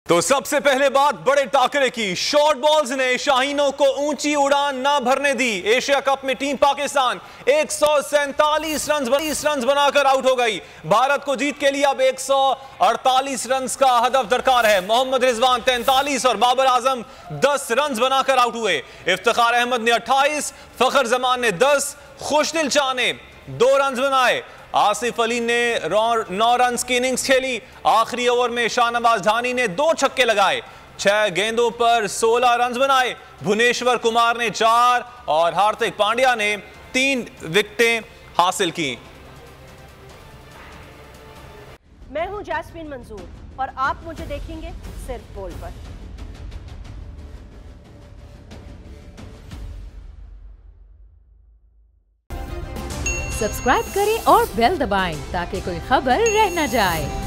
तो सबसे पहले बात बड़े टाकरे की। शॉर्ट बॉल्स ने शाहीनों को ऊंची उड़ान ना भरने दी। एशिया कप में टीम पाकिस्तान 147 रन बनाकर आउट हो गई। भारत को जीत के लिए अब 148 रन का हदफ दरकार है। मोहम्मद रिजवान 43 और बाबर आजम 10 रन बनाकर आउट हुए। इफ्तिखार अहमद ने 28, फखर जमान ने 10, खुशदिल शाह ने 2 रन बनाए। आसिफ अली ने 9 रन की इनिंग्स खेली। आखिरी ओवर में शाहनवाज धानी ने 2 छक्के लगाए। 6 गेंदों पर 16 रन बनाए। भुवनेश्वर कुमार ने 4 और हार्दिक पांड्या ने 3 विकेटें हासिल की। मैं हूं जैस्मीन मंजूर और आप मुझे देखेंगे सिर्फ बोल पर। सब्सक्राइब करें और बेल दबाएं ताकि कोई खबर रह न जाए।